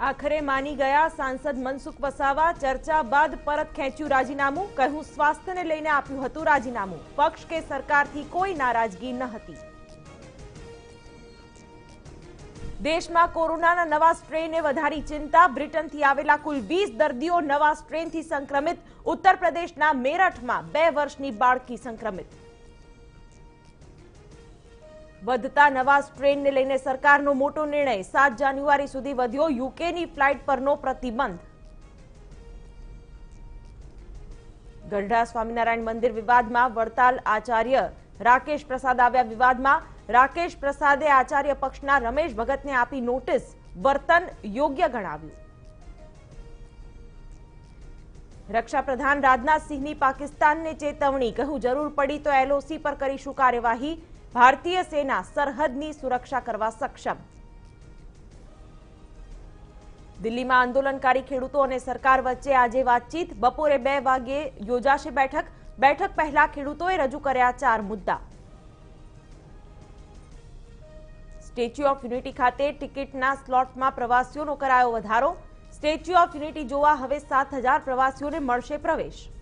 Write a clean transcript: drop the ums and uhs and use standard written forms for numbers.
આખરે માની ગયા સાંસદ મનસુખ વસાવા। ચર્ચા બાદ પરત ખેંચ્યું રાજીનામું। કહ્યું સ્વાસ્થ્યને લઈને આપ્યું હતું રાજીનામું। પક્ષ કે સરકારથી કોઈ નારાજગી ન હતી। દેશમાં કોરોનાના નવા સ્ટ્રેને વધારી ચિંતા। બ્રિટનથી આવેલા કુલ 20 દર્દીઓ નવા સ્ટ્રેનથી સંક્રમિત। ઉત્તર પ્રદેશના મેરઠમાં 2 વર્ષની બાળકી સંક્રમિત। વધતા નવા સ્ટ્રેનને લઈને સરકારનો મોટો નિર્ણય। 7 જાન્યુઆરી સુધી વધ્યો યુકેની ફ્લાઇટ પરનો પ્રતિબંધ। ગઢડા સ્વામિનારાયણ મંદિર વિવાદમાં વડતાલ આચાર્ય રાકેશ પ્રસાદ આવ્યા વિવાદમાં। રાકેશ પ્રસાદે આચાર્ય પક્ષના રમેશ ભગતને આપી નોટિસ। વર્તન યોગ્ય ગણાવ્યું। રક્ષા પ્રધાન રાજનાથ સિંહની પાકિસ્તાનને ચેતવણી। કહ્યું જરૂર પડી તો એલઓસી પર કરીશું કાર્યવાહી। ભારતીય સેના સરહદની સુરક્ષા કરવા સક્ષમ। દિલ્હીમાં આંદોલનકારી ખેડૂતો અને સરકાર વચ્ચે આજે વાતચીત। બપોરે 2 વાગ્યે યોજાશે બેઠક। બેઠક પહેલા ખેડૂતોએ રજૂ કર્યા 4 મુદ્દા। સ્ટેચ્યુ ઓફ યુનિટી ખાતે ટિકિટના સ્લોટમાં પ્રવાસીઓનો કરાયો વધારો। સ્ટેચ્યુ ઓફ યુનિટી જોવા હવે 7,000 પ્રવાસીઓને મળશે પ્રવેશ।